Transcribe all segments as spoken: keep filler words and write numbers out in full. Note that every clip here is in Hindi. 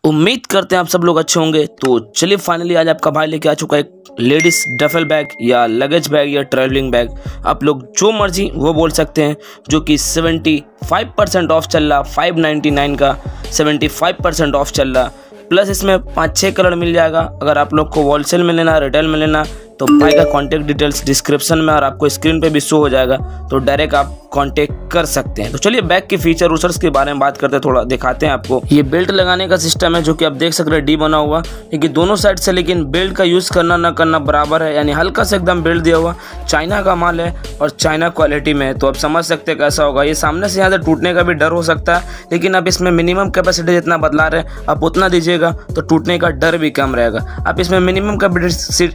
उम्मीद करते हैं आप सब लोग अच्छे होंगे। तो चलिए फाइनली आज आपका भाई लेके आ चुका है एक लेडीज डफल बैग या लगेज बैग या ट्रैवलिंग बैग, आप लोग जो मर्जी वो बोल सकते हैं, जो कि पचहत्तर परसेंट ऑफ चल रहा, पाँच सौ निन्यानवे का पचहत्तर परसेंट ऑफ चल रहा। प्लस इसमें पाँच छः कलर मिल जाएगा। अगर आप लोग को होलसेल में लेना, रिटेल में लेना, तो भाई का कांटेक्ट डिटेल्स डिस्क्रिप्शन में और आपको स्क्रीन पे भी शो हो जाएगा, तो डायरेक्ट आप कांटेक्ट कर सकते हैं। तो चलिए बैग के फीचर उचर्स के बारे में बात करते हैं, थोड़ा दिखाते हैं आपको। ये बेल्ट लगाने का सिस्टम है जो कि आप देख सकते हैं डी बना हुआ, लेकिन दोनों साइड से, लेकिन बेल्ट का यूज़ करना ना करना बराबर है, यानी हल्का से एकदम बेल्ट दिया हुआ। चाइना का माल है और चाइना क्वालिटी में है, तो आप समझ सकते हैं कैसा होगा। ये सामने से यहाँ से टूटने का भी डर हो सकता है, लेकिन आप इसमें मिनिमम कैपेसिटी जितना बदला रहे आप उतना दीजिएगा, तो टूटने का डर भी कम रहेगा। आप इसमें minimum capacity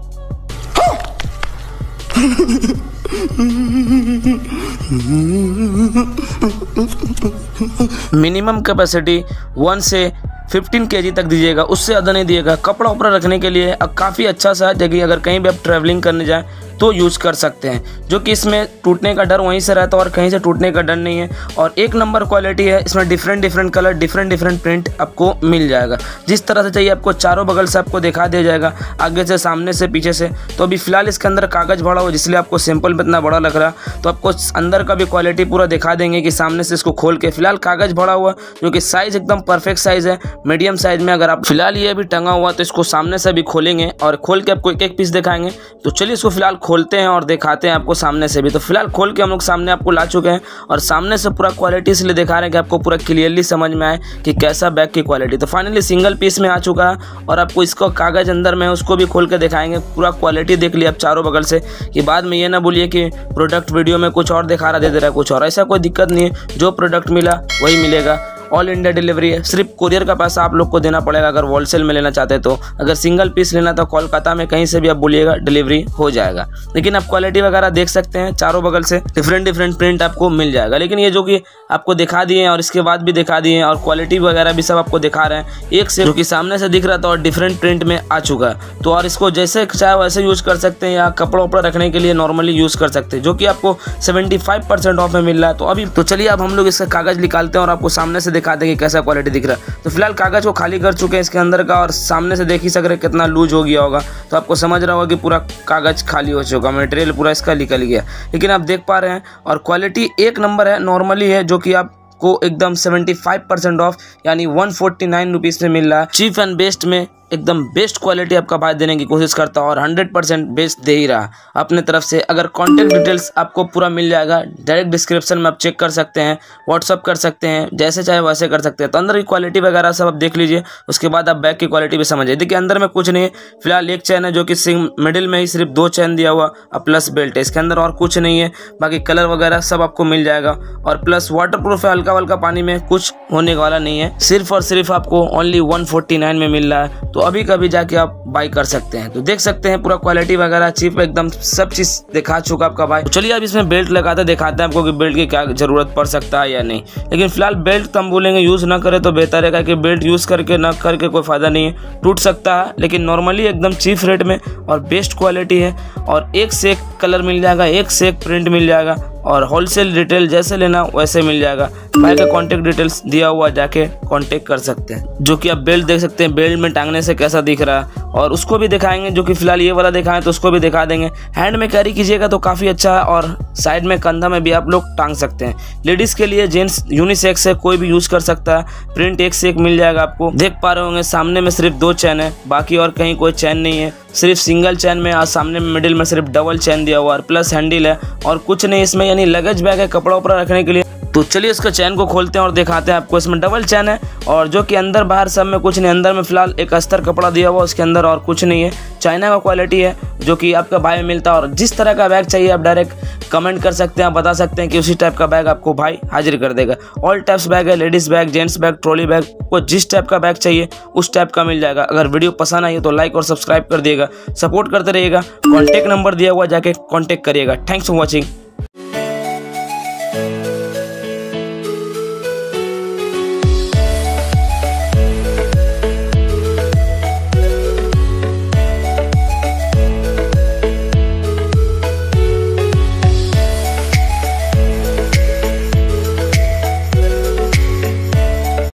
minimum capacity one से पंद्रह केजी तक दीजिएगा, उससे ज़्यादा नहीं दिएगा। कपड़ा उपड़ा रखने के लिए काफ़ी अच्छा सा जगह, अगर कहीं भी आप ट्रैवलिंग करने जाएं तो यूज़ कर सकते हैं, जो कि इसमें टूटने का डर वहीं से रहता है और कहीं से टूटने का डर नहीं है। और एक नंबर क्वालिटी है, इसमें different different colour, different different print आपको मिल जाएगा। जिस तरह से चाहिए आपको चारों बगल से आपको दिखा दिया जाएगा, आगे से, सामने से, पीछे से। तो अभी फिलहाल इसके अंदर कागज़ भरा हुआ, जिसलिए आपको सिंपल में इतना बड़ा लग रहा है। तो आपको अंदर का भी क्वालिटी पूरा दिखा देंगे कि सामने से इसको खोल के, फिलहाल कागज़ भरा हुआ, जो कि साइज़ एकदम परफेक्ट साइज़ है, मीडियम साइज़ में। अगर आप फिलहाल ये भी टंगा हुआ, तो इसको सामने से भी खोलेंगे और खोल के आपको एक एक पीस दिखाएंगे। तो चलिए इसको फिलहाल खोलते हैं और दिखाते हैं आपको सामने से भी। तो फिलहाल खोल के हम लोग सामने आपको ला चुके हैं और सामने से पूरा क्वालिटी इसलिए दिखा रहे हैं कि आपको पूरा क्लियरली समझ में आए कि कैसा बैग की क्वालिटी। तो फाइनली सिंगल पीस में आ चुका है और आपको इसको कागज़ अंदर में उसको भी खोल के दिखाएंगे। पूरा क्वालिटी देख लिया आप चारों बगल से, कि बाद में ये ना बोलिए कि प्रोडक्ट वीडियो में कुछ और दिखा रहा, दे दे रहा है कुछ और। ऐसा कोई दिक्कत नहीं है, जो प्रोडक्ट मिला वही मिलेगा। ऑल इंडिया डिलीवरी है, सिर्फ कुरियर का पैसा आप लोग को देना पड़ेगा अगर होलसेल में लेना चाहते हैं तो। अगर सिंगल पीस लेना तो कोलकाता में कहीं से भी आप बोलिएगा डिलीवरी हो जाएगा। लेकिन आप क्वालिटी वगैरह देख सकते हैं, चारों बगल से डिफरेंट डिफरेंट प्रिंट आपको मिल जाएगा। लेकिन ये जो कि आपको दिखा दिए हैं और इसके बाद भी दिखा दिए हैं और क्वालिटी वगैरह भी सब आपको दिखा रहे हैं, एक से जो कि सामने से दिख रहा था और डिफरेंट प्रिंट में आ चुका है। तो और इसको जैसे चाहे वैसे यूज़ कर सकते हैं, या कपड़ा उपड़ा रखने के लिए नॉर्मली यूज़ कर सकते हैं, जो कि आपको पचहत्तर परसेंट ऑफ में मिल रहा है। तो अभी तो चलिए अब हम लोग इसका कागज़ निकालते हैं और आपको सामने से दिखाते हैं कि कैसा क्वालिटी दिख रहा है। तो फिलहाल कागज को खाली कर चुके हैं इसके अंदर का, और सामने से देख ही सक रहे कितना लूज हो गया होगा। तो आपको समझ रहा होगा कि पूरा कागज खाली हो चुका, मटेरियल पूरा इसका निकल गया। लेकिन आप देख पा रहे हैं और क्वालिटी एक नंबर है, नॉर्मली है, जो कि आपको एकदम पचहत्तर परसेंट ऑफ यानी एक सौ उनचास रुपीस में मिल रहा है। चीप एंड बेस्ट में एकदम बेस्ट क्वालिटी आपका भाई देने की कोशिश करता है और हंड्रेड परसेंट बेस्ट दे ही रहा अपने तरफ से। अगर कॉन्टैक्ट डिटेल्स आपको पूरा मिल जाएगा, डायरेक्ट डिस्क्रिप्शन में आप चेक कर सकते हैं, व्हाट्सअप कर सकते हैं, जैसे चाहे वैसे कर सकते हैं। तो अंदर की क्वालिटी वगैरह सब आप देख लीजिए, उसके बाद आप बैग की क्वालिटी भी समझिए। देखिए अंदर में कुछ नहीं है, फिलहाल एक चैन है जो कि मिडिल में ही सिर्फ दो चैन दिया हुआ और प्लस बेल्ट है, इसके अंदर और कुछ नहीं है। बाकी कलर वगैरह सब आपको मिल जाएगा और प्लस वाटर प्रूफ है, हल्का हल्का पानी में कुछ होने वाला नहीं है। सिर्फ और सिर्फ आपको ओनली वन फोर्टी नाइन में मिल रहा है, तो अभी कभी जाके आप बाई कर सकते हैं। तो देख सकते हैं पूरा क्वालिटी वगैरह चीप एकदम सब चीज दिखा चुका आपका भाई। तो चलिए अब इसमें बेल्ट लगाते दिखाते हैं आपको कि बेल्ट की क्या जरूरत पड़ सकता है या नहीं। लेकिन फिलहाल बेल्ट तो हम बोलेंगे यूज ना करें तो बेहतर है, कि बेल्ट यूज करके ना करके कोई फायदा नहीं है, टूट सकता है। लेकिन नॉर्मली एकदम चीप रेट में और बेस्ट क्वालिटी है और एक से एक कलर मिल जाएगा, एक से एक प्रिंट मिल जाएगा और होलसेल रिटेल जैसे लेना वैसे मिल जाएगा। भाई का कांटेक्ट डिटेल्स दिया हुआ, जाके कांटेक्ट कर सकते हैं। जो कि आप बेल्ट देख सकते हैं, बेल्ट में टांगने से कैसा दिख रहा है और उसको भी दिखाएंगे, जो कि फिलहाल ये वाला दिखाएं तो उसको भी दिखा देंगे। हैंड में कैरी कीजिएगा तो काफ़ी अच्छा है और साइड में कंधा में भी आप लोग टांग सकते हैं। लेडीज़ के लिए जेंट्स यूनिसेक्स है, कोई भी यूज़ कर सकता है। प्रिंट एक से एक मिल जाएगा आपको। देख पा रहे होंगे सामने में सिर्फ दो चैन है, बाकी और कहीं कोई चैन नहीं है, सिर्फ सिंगल चैन में। और सामने में मिडिल में सिर्फ डबल चैन दिया हुआ और प्लस हैंडल है और कुछ नहीं इसमें, यानी लगेज बैग है कपड़ा उपड़ा रखने के लिए। तो चलिए इसका चैन को खोलते हैं और दिखाते हैं आपको। इसमें डबल चैन है और जो कि अंदर बाहर सब में कुछ नहीं, अंदर में फिलहाल एक अस्तर कपड़ा दिया हुआ, उसके अंदर और कुछ नहीं है। चाइना का क्वालिटी है जो कि आपका भाई में मिलता है और जिस तरह का बैग चाहिए आप डायरेक्ट कमेंट कर सकते हैं, बता सकते हैं कि उसी टाइप का बैग आपको भाई हाजिर कर देगा। ऑल टाइप्स बैग है, ladies bag, gents bag, trolley bag, को जिस टाइप का बैग चाहिए उस टाइप का मिल जाएगा। अगर वीडियो पसंद आई तो लाइक और सब्सक्राइब कर दिएगा, सपोर्ट करते रहिएगा। कॉन्टैक्ट नंबर दिया हुआ, जाके कॉन्टैक्ट करिएगा। Thanks for watching.